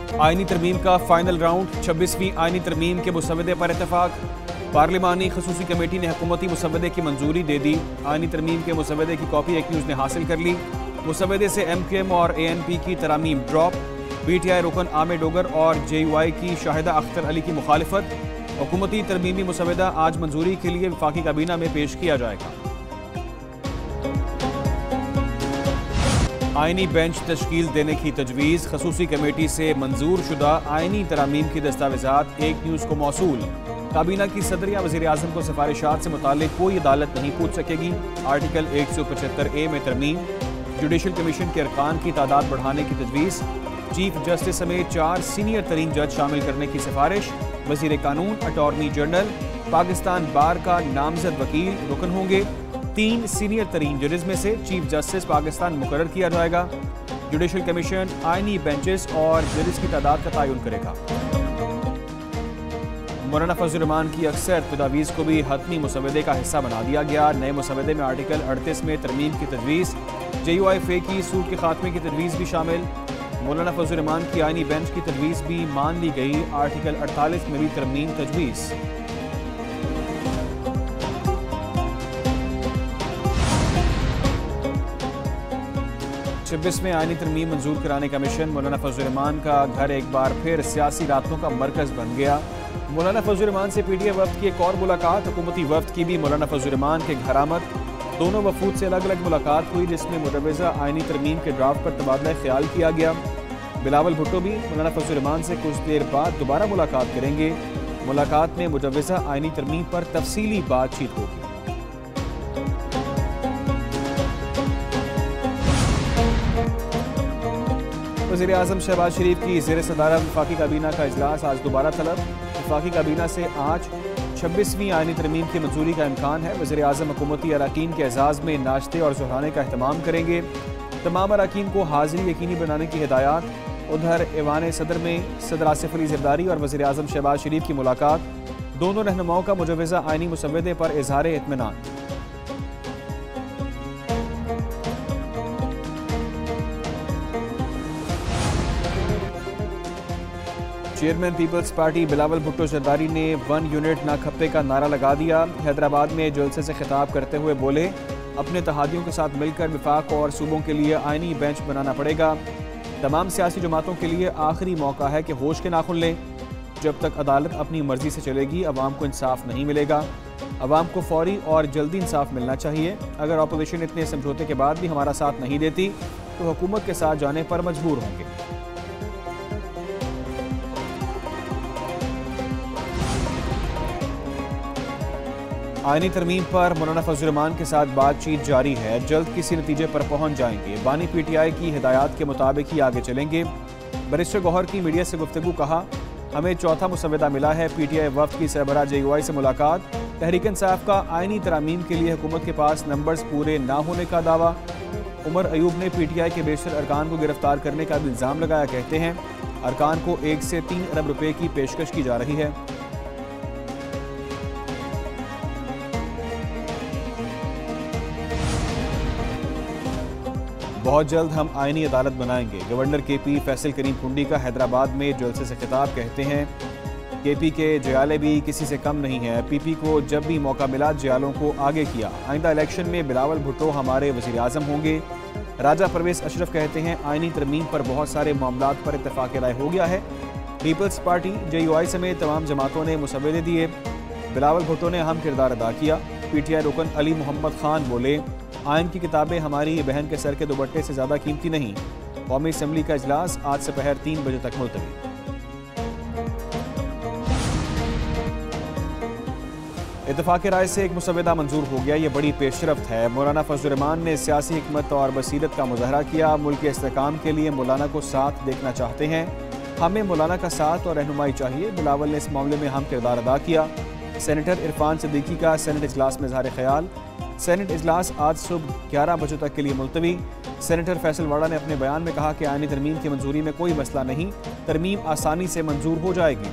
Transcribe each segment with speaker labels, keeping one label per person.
Speaker 1: आईनी तरमीम का फाइनल राउंड, 26वीं आईनी तरमीम के मुसवदे पर इतफाक। पार्लिमानी खसूसी कमेटी ने हुकूमती मुसवदे की मंजूरी दे दी। आईनी तरमीम के मुसवदे की कॉपी एक न्यूज़ ने हासिल कर ली। मुसवदे से MKM और ANP की तरामीम ड्रॉप। PTI रुकन आमे डोगर और JUI की शाहिदा अख्तर अली की मुखालिफत। हुकूमती तरमीमी मुसवदा आज मंजूरी के लिए वफाकी काबीना में पेश किया जाएगा। आईनी बेंच तश्कील देने की तजवीज़, खसूसी कमेटी से मंजूर शुदा आईनी तरामीम की दस्तावेजात एक न्यूज़ को मौसूल। काबीना की सदर या वज़ीर आज़म को सिफारिशात से मुताल्लिक कोई अदालत नहीं पूछ सकेगी। आर्टिकल 175A में तरमीम। जुडिशल कमीशन के अरकान की तादाद बढ़ाने की तजवीज़। चीफ जस्टिस समेत 4 सीनियर तरीन जज शामिल करने की सिफारिश। वज़ीर कानून, अटॉर्नी जनरल, पाकिस्तान बार का नामजद वकील रुकन होंगे। 3 सीनियर तरीन जजेस में से चीफ जस्टिस पाकिस्तान मुकर्रर किया जाएगा। जुडिशल कमीशन आईनी बेंचेस और जजेस की तादाद का तयन करेगा। मौलाना फजल रहमान की अक्सर तजावीज़ को भी हतमी मुसवदे का हिस्सा बना दिया गया। नए मुसवदे में आर्टिकल 38 में तरमीम की तजवीज़। JUI फे की सूद के खात्मे की तजवीज़ भी शामिल। मौलाना फजल रहमान की आईनी बेंच की तजवीज़ भी मान ली गई। आर्टिकल 48 में भी तरमीम तजवीज़। 26वें आईनी तरमीम मंजूर कराने का मिशन। मौलाना फजल रहमान का घर एक बार फिर सियासी रातों का मरकज़ बन गया। मौलाना फजल रहमान से PTI वफ्द की एक और मुलाकात। हुकूमती वफ्द की भी मौलाना फजल रहमान के घर आमद। दोनों वफूद से अलग अलग मुलाकात हुई, जिसमें मुजवज़ा आईनी तरमीम के ड्राफ्ट पर तबादला ख्याल किया गया। बिलावल भुट्टो भी मौलाना फजल रहमान से कुछ देर बाद दोबारा मुलाकात करेंगे। मुलाकात में मुजवज़ा आईनी तरमीम पर तफसीली बातचीत होगी। वज़ीर आज़म शहबाज शरीफ की ज़ेर सदारत वफाकी काबीना का इजलास आज दोबारा तलब। वफाकी काबीना से आज 26वीं आईनी तरमीम की मंजूरी का इम्कान है। वज़ीर आज़म हुकूमती अरकान के एजाज़ में नाश्ते और सुहाने का अहतमाम करेंगे। तमाम अरकान को हाज़िरी यकीनी बनाने की हिदायत। उधर ऐवान सदर में सदर आसिफ अली ज़रदारी और वज़ीर आज़म शहबाज शरीफ की मुलाकात। दोनों रहनुमाओं का मुजवज़ा आईनी मुसवदे पर इज़हार इत्मीनान। Chairman peoples party Bilawal Bhutto Zardari ने 1 यूनिट ना खप्पे का नारा लगा दिया। हैदराबाद में जलसे से खिताब करते हुए बोले, अपने तहादियों के साथ मिलकर विफाक और सूबों के लिए आईनी बेंच बनाना पड़ेगा। तमाम सियासी जमातों के लिए आखिरी मौका है कि होश के नाखुन लें। जब तक अदालत अपनी मर्जी से चलेगी, अवाम को इंसाफ नहीं मिलेगा। अवाम को फौरी और जल्दी इंसाफ मिलना चाहिए। अगर अपोजिशन इतने समझौते के बाद भी हमारा साथ नहीं देती तो हुकूमत के साथ जाने पर मजबूर होंगे। आईनी तरमीम पर मौलाना फजल रहमान के साथ बातचीत जारी है। जल्द किसी नतीजे पर पहुंच जाएंगे। बानी PTI की हिदायत के मुताबिक ही आगे चलेंगे। बैरिस्टर गौहर की मीडिया से गुफ्तगू, कहा, हमें चौथा मुसवदा मिला है। PTI वफ्द की सरबराह JUI से मुलाकात। तहरीक इंसाफ का आईनी तरामीम के लिए हुकूमत के पास नंबर्स पूरे ना होने का दावा। उमर अयूब ने PTI के बेशतर अरकान को गिरफ्तार करने का इल्ज़ाम लगाया। कहते हैं अरकान को 1 से 3 अरब रुपए की पेशकश की जा रही है। बहुत जल्द हम आईनी अदालत बनाएंगे। गवर्नर KP फैसल करीम कुंडी का हैदराबाद में जलसे से खिताब। कहते हैं KP के जयाले भी किसी से कम नहीं है। PP को जब भी मौका मिला जयालों को आगे किया। आइंदा इलेक्शन में बिलावल भुट्टो हमारे वज़ीर आज़म होंगे। राजा परवेज़ अशरफ कहते हैं आईनी तरमीम पर बहुत सारे मामलात पर इत्तेफाक राय हो गया है। पीपल्स पार्टी JUI समेत तमाम जमातों ने मुसवदे दिए। बिलावल भुट्टो ने अहम किरदार अदा किया। PTI रुकन अली मोहम्मद खान बोले, आइन की किताबें हमारी बहन के सर के दुपट्टे से ज़्यादा कीमती नहीं। कौमी असम्बली का इजलास आज दोपहर 3 बजे तक मुलतवी। इत्तेफाक राय से एक मुसवदा मंजूर हो गया। ये बड़ी पेशरफ्त है। मौलाना फजल रहमान ने सियासी हिकमत और बसीरत का मुजाहरा किया। मुल्क के इस्तेहकाम के लिए मौलाना को साथ देखना चाहते हैं। हमें मौलाना का साथ और रहनुमाई चाहिए। बिलावल ने इस मामले में अहम किरदार अदा किया। सेनेटर इरफान सिद्दीकी का सेनेट इजलास में इज़हार ख्याल। सेनेट इजलास आज सुबह 11 बजे तक के लिए मुलतवी। सेनेटर फैसल वाड़ा ने अपने बयान में कहा कि आईनी तरमीम की मंजूरी में कोई मसला नहीं, तरमीम आसानी से मंजूर हो जाएगी।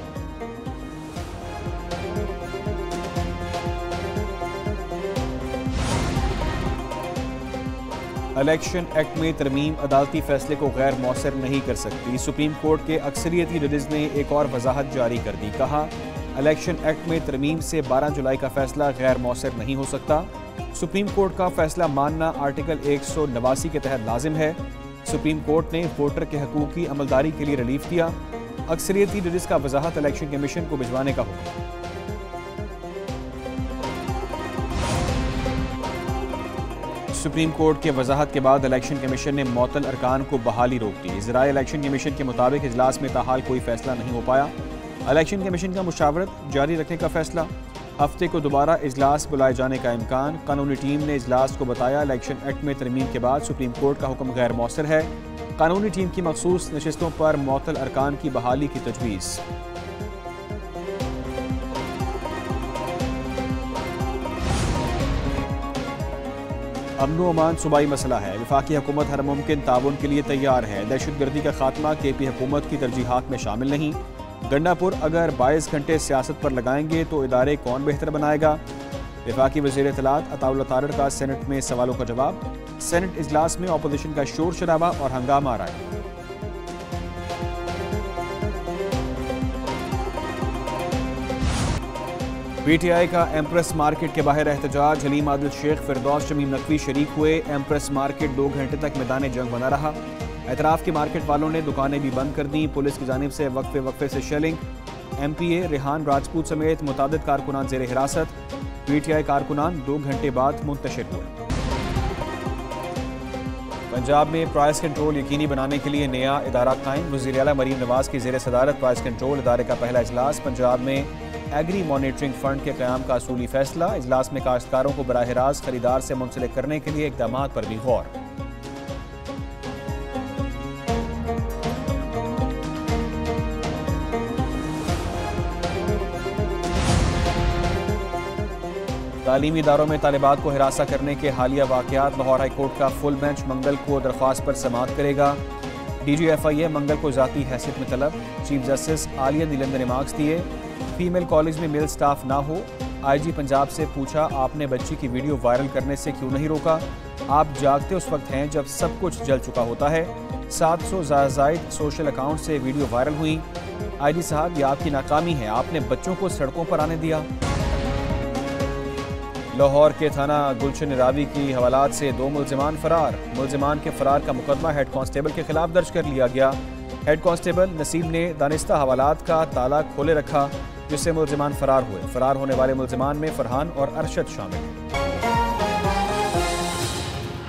Speaker 1: इलेक्शन एक्ट में तरमीम अदालती फैसले को गैर मौसर नहीं कर सकती। सुप्रीम कोर्ट के अक्सरियती जजेस ने एक और वजाहत जारी कर दी। कहा, इलेक्शन एक्ट में तरमीम से 12 जुलाई का फैसला गैर मौसर नहीं हो सकता। सुप्रीम कोर्ट का फैसला मानना आर्टिकल 189 के तहत लाजिम है। सुप्रीम कोर्ट ने वोटर के हकूक़ की अमलदारी के लिए रिलीफ दिया। अक्सरियती जजेस का वजाहत इलेक्शन कमीशन को भिजवाने का हुक्म। सुप्रीम कोर्ट के वजाहत के बाद इलेक्शन कमीशन ने मुअत्तल अरकान को बहाली रोक दी। ज़राए इलेक्शन कमीशन के मुताबिक इजलास में ताहाल कोई फैसला नहीं हो पाया। इलेक्शन कमीशन का मुशावरत जारी रखने का फैसला, हफ्ते को दोबारा इजलास बुलाए जाने का इम्कान। कानूनी टीम ने इजलास को बताया, इलेक्शन एक्ट में तरमीम के बाद सुप्रीम कोर्ट का हुक्म गैर मौसर है। कानूनी टीम की मखसूस नशिस्तों पर मुअत्तल अरकान की बहाली की तजवीज़। अमन अमान सूबाई मसला है। वफाकी हुकूमत हर मुमकिन ताउन के लिए तैयार है। दहशतगर्दी का खात्मा KP हुकूमत की तरजीहात में शामिल नहीं। गंडापुर अगर 22 घंटे सियासत पर लगाएंगे तो इदारे कौन बेहतर बनाएगा। वफाकी वज़ीर इत्तलात अताउल्लाह तारड़ का सेनेट में सवालों का जवाब। सेनेट इजलास में अपोजिशन का शोर शराबा और हंगामा आ रहा है। PTI का एम्प्रेस मार्केट के बाहर एहतजाज। हलीम आदिल शेख, फिरदौस शमीम नकवी शरीक हुए। एम्प्रेस मार्केट 2 घंटे तक मैदान जंग बना रहा। एतराफ़ के मार्केट वालों ने दुकानें भी बंद कर दी। पुलिस की जानिब से वक्फे से शेलिंग। MPA रेहान राजपूत समेत मुतादिद कारकुनान ज़ेर हिरासत। PTI कारकुनान 2 घंटे बाद मुंतशिर हुए। पंजाब में प्राइस कंट्रोल यकीनी बनाने के लिए नया इदारा कायम। वज़ीर आला मरीम नवाज की ज़ेर सदारत प्राइस कंट्रोल इदारे का पहला इजलास। पंजाब में एग्री मॉनिटरिंग फंड के क़याम का असूली फैसला। इजलास में काश्तकारों को बराह रास्त खरीदार से मुंसलिक करने के लिए इक़दामात पर भी गौर। तालीमी इदारों में तालिबात को हिरासा करने के हालिया वाक़यात। लाहौर हाई कोर्ट का फुल बेंच मंगल को दरख्वास्त पर समाअत करेगा। DG FIA मंगल को ज़ाती हैसियत में तलब। चीफ जस्टिस आलिया नीलम ने रिमार्क्स दिए, फीमेल कॉलेज में मेल स्टाफ ना हो। IG पंजाब से पूछा, आपने बच्ची की वीडियो वायरल करने से क्यों नहीं रोका। आप जागते उस वक्त हैं जब सब कुछ जल चुका होता है। 700 जायद सोशल अकाउंट से वीडियो वायरल हुई। IG साहब, ये आपकी नाकामी है, आपने बच्चों को सड़कों पर आने दिया। लाहौर के थाना गुलशन रावी की हवालात से 2 मुल्जिमान फरार। मुल्जिमान के फरार का मुकदमा हेड कांस्टेबल के खिलाफ दर्ज कर लिया गया। हेड कांस्टेबल नसीब ने दानिस्ता हवालात का ताला खोले रखा, जिससे मुल्जिमान फरार हुए। फरार होने वाले मुल्जिमान में फरहान और अरशद शामिल हैं।